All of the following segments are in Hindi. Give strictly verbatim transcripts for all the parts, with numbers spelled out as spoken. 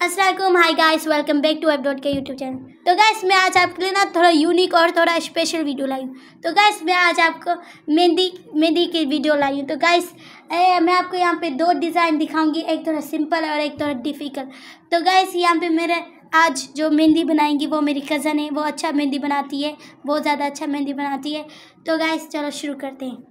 अस्सलाम hi guys, welcome back to F dot K YouTube channel. तो गाइस मैं आज आपके लिए ना थोड़ा यूनिक और थोड़ा स्पेशल वीडियो लाई हूँ। तो गाइस मैं आज आपको मेहंदी मेहंदी की वीडियो लाई हूँ। तो गाइस मैं आपको यहाँ पे दो डिज़ाइन दिखाऊंगी, एक थोड़ा सिंपल और एक थोड़ा डिफ़िकल्ट। तो गाइस यहाँ पे मेरे आज जो मेहंदी बनाएंगी वो मेरी कज़न है, वो अच्छा मेहंदी बनाती है, बहुत ज़्यादा अच्छा मेहंदी बनाती है। तो गाइस चलो शुरू करते हैं।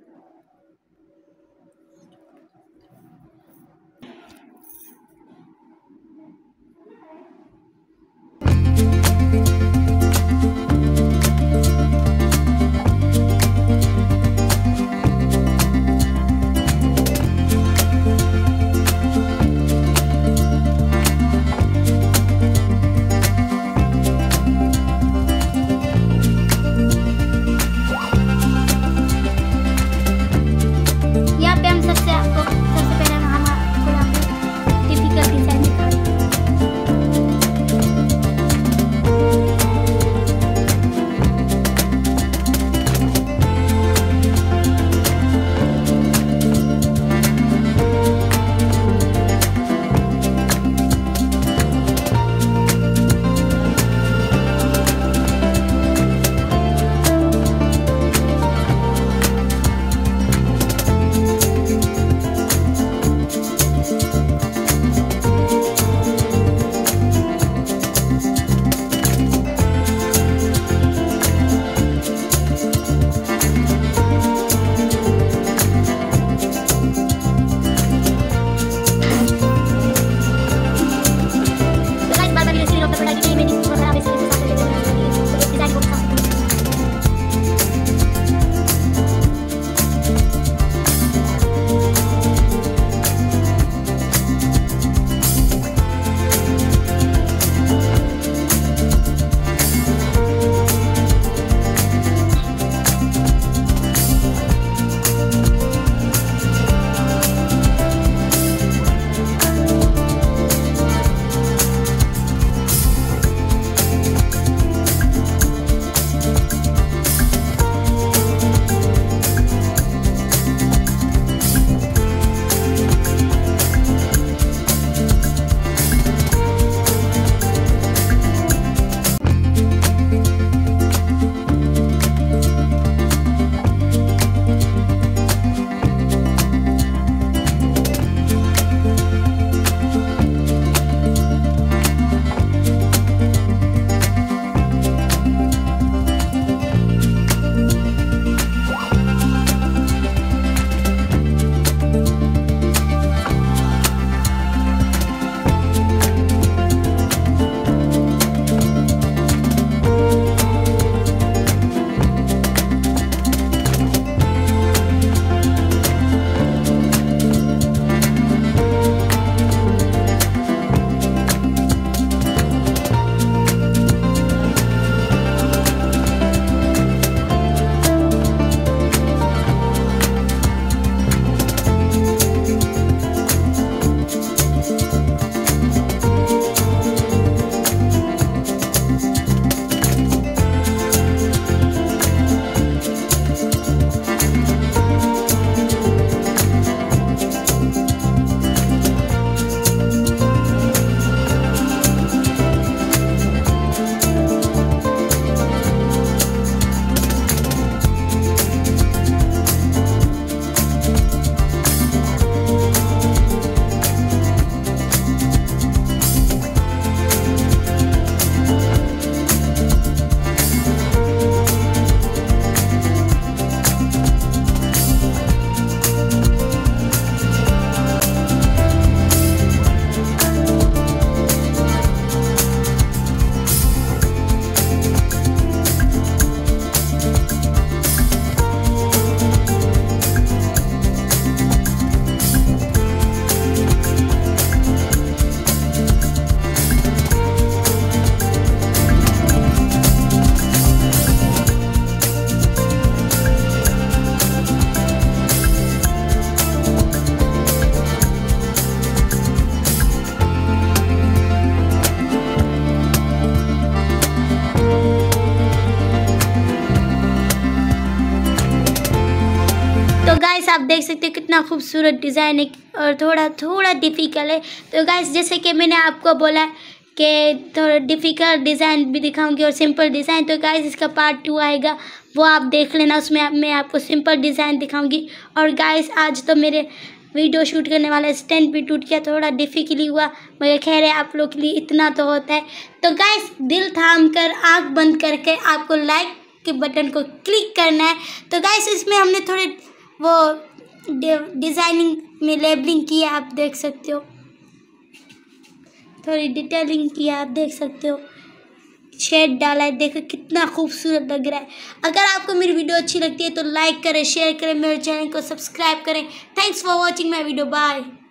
आप देख सकते हो कितना खूबसूरत डिज़ाइन है और थोड़ा थोड़ा डिफ़िकल्ट है। तो गाइस जैसे कि मैंने आपको बोला कि थोड़ा डिफ़िकल्ट डिज़ाइन भी दिखाऊंगी और सिंपल डिज़ाइन। तो गाइस इसका पार्ट टू आएगा, वो आप देख लेना, उसमें आप, मैं आपको सिंपल डिज़ाइन दिखाऊंगी। और गाइस आज तो मेरे वीडियो शूट करने वाला स्टैंड भी टूट गया, थोड़ा डिफ़िकल्ट हुआ, मगर खैर है, आप लोग के लिए इतना तो होता है। तो गाइस दिल थाम कर आँख बंद करके आपको लाइक के बटन को क्लिक करना है। तो गाइस इसमें हमने थोड़े वो डिज़ाइनिंग में लेबलिंग किया, आप देख सकते हो, थोड़ी डिटेलिंग किया, आप देख सकते हो, शेड डाला है, देखो कितना खूबसूरत लग रहा है। अगर आपको मेरी वीडियो अच्छी लगती है तो लाइक करें, शेयर करें, मेरे चैनल को सब्सक्राइब करें। Thanks for watching my video, bye.